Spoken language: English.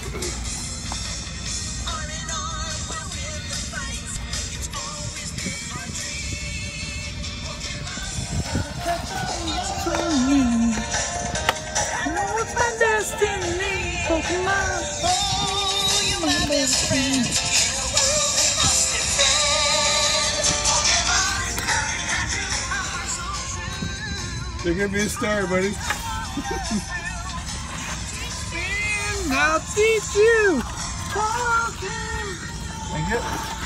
What's my destiny? Pokemon, oh, you're my best friend. You're gonna be a star, buddy. I'll teach you. Pokemon. Thank you.